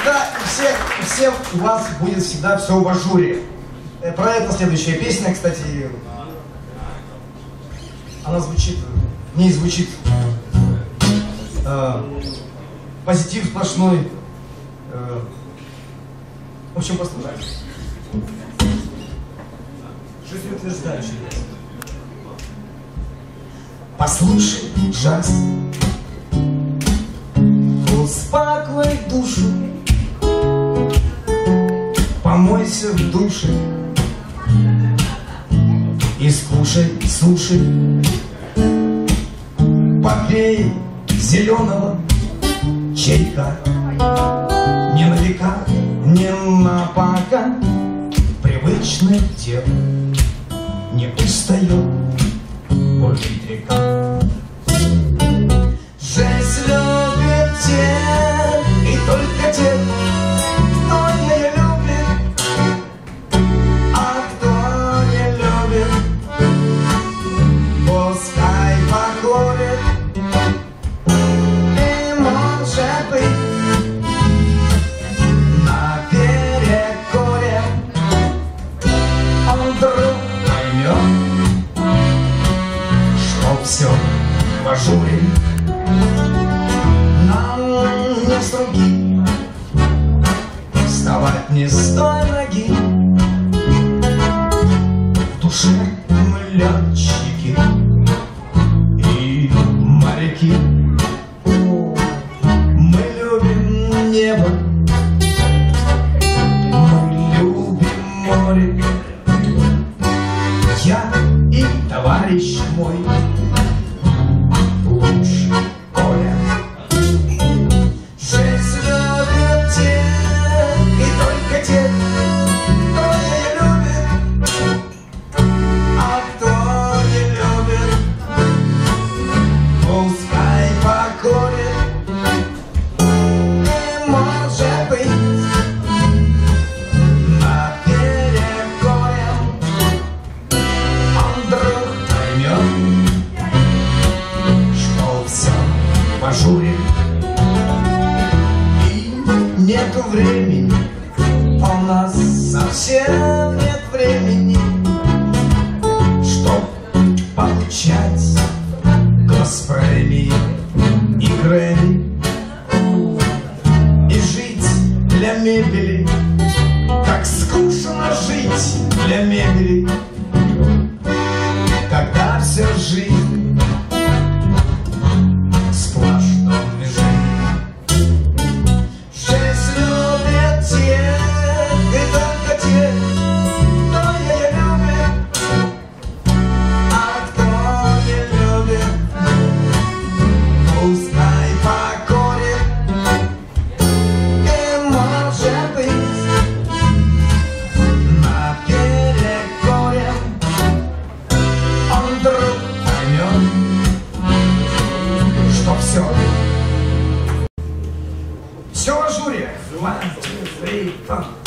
всегда, у всех у вас будет всегда все в ажуре. Про это следующая песня, кстати. Она звучит, в ней звучит позитив сплошной. В общем, послушайте. Жизнеутверждающий. Послушай джаз, успокой душу, помойся в душе и скушай суши, попей зеленого чайка, не на века, не на пока, привычных дел не устает бурлить река. Жизнь любит тех и только тех, кто ее любит, а кто не любит, пускай покорит. И может быть наперекоре он вдруг поймет, что все в ажуре. Нам не с руки вставать не с той ноги. В душе мы летчики и моряки. Мы любим небо, мы любим море. Я и товарищ мой лучше Коля. Жизнь любит тех и только тех, кто ее любит, а кто не любит, пускай покорит. И может быть наперекоре он вдруг поймет, что все в ажуре. И нету времени, у нас совсем нет времени, чтоб получать госпремии и Грэмми, и жить для мебели, как скучно жить для мебели, когда вся жизнь в сплошном движении. Жизнь любит тех и только тех, кто ее любит, а кто не любит, пускай покорит. И может быть наперекоре он вдруг поймет, что все в ажуре. 1, 2, 3, 4.